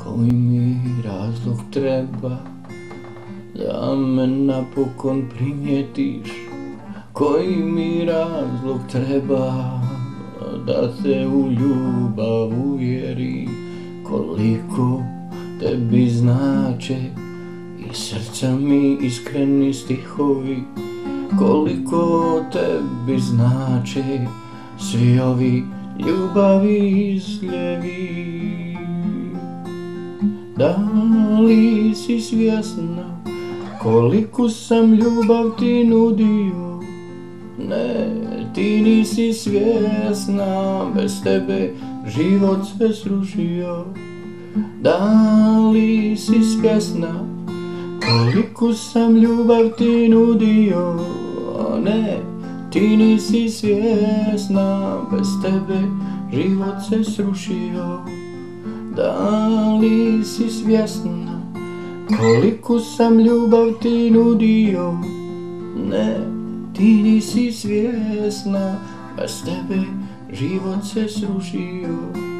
Koji mi razlog treba da me napokon primijetiš? Koji mi razlog treba da te u ljubav uvjerim? Koliko tebi znače i srca mi iskreni stihovi, koliko tebi znače svi ovi ljubavi izljevi. Da li si svjesna koliku sam ljubav ti nudio? Ne, ti nisi svjesna, bez tebe život se srušio. Da li si svjesna koliku sam ljubav ti nudio? Ne, ti nisi svjesna, bez tebe život se srušio. Da li si svjesna koliku sam ljubav ti nudio? Ne, ti nisi svjesna, bez tebe život se srušio.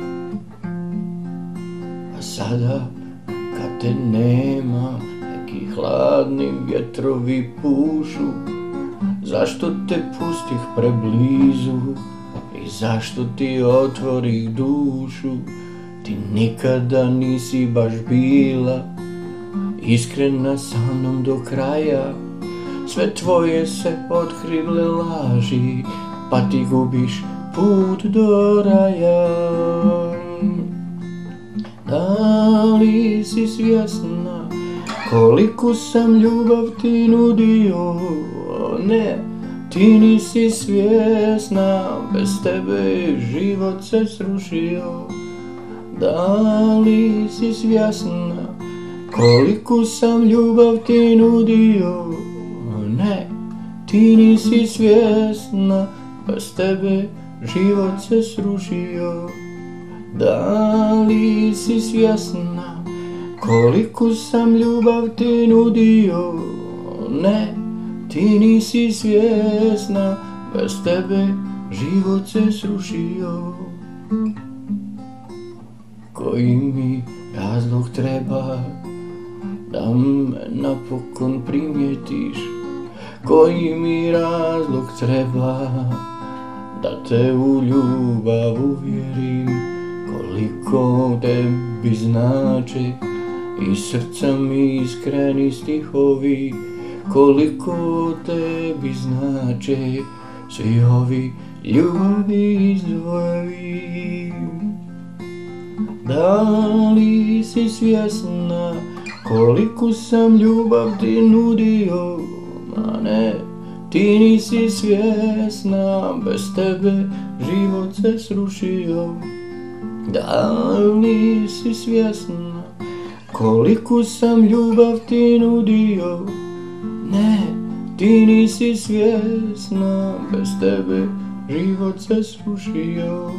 A sada kad te nema, neki hladni vjetrovi pušu. Zašto te pustih preblizu i zašto ti otvorih dušu? Ti nikada nisi baš bila iskrena sa mnom do kraja. Sve tvoje se otkrile laži, pa ti gubiš put do raja. Da li si svjesna koliku sam ljubav ti nudio? Ne, ti nisi svjesna, bez tebe život se srušio. Da li si svjesna koliku sam ljubav ti nudio? Ne, ti nisi svjesna, bez tebe život se srušio. Da li si svjesna koliku sam ljubav ti nudio? Ne, ti nisi svjesna, bez tebe život se srušio. Koji mi razlog treba da me napokon primijetiš? Koji mi razlog treba da te u ljubav uvjerim? Koliko tebi znače i srca mi iskreni stihovi, koliko tebi znače svi ovi ljubavi izvojevi. Da li si svjesna koliku sam ljubav ti nudio? Ma ne, ti nisi svjesna, bez tebe život se srušio. Da li si svjesna koliku sam ljubav ti nudio? Ne, ti nisi svjesna, bez tebe život se srušio.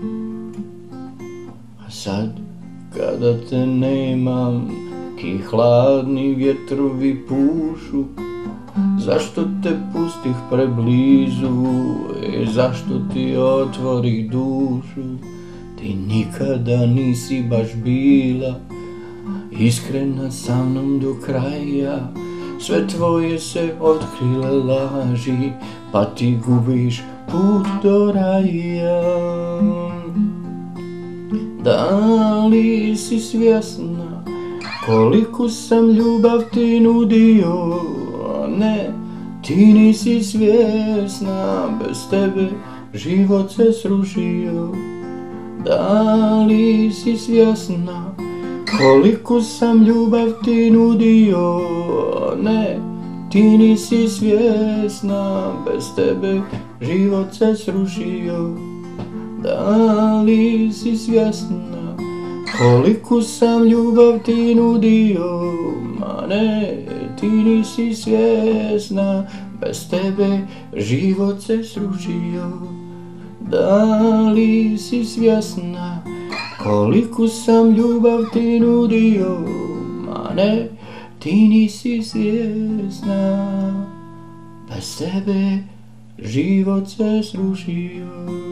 A sad kada te nemam, ki hladni vjetrovi pušu. Zašto te pustih preblizu i zašto ti otvorih dušu? Ti nikada nisi baš bila iskrena sa mnom do kraja. Sve tvoje se otkrile laži, pa ti gubiš put do raja. Da li si svjesna koliku sam ljubav ti nudio? Ne, ti nisi svjesna, bez tebe život se srušio. Da li si svjesna koliku sam ljubav ti nudio? Ne, ti nisi svjesna, bez tebe život se srušio. Da li si svjesna koliku sam ljubav ti nudio? Ma ne, ti nisi svjesna, bez tebe život se srušio. Da li si svjesna koliku sam ljubav ti nudio? Ma ne, ti nisi svjesna, bez tebe život se srušio.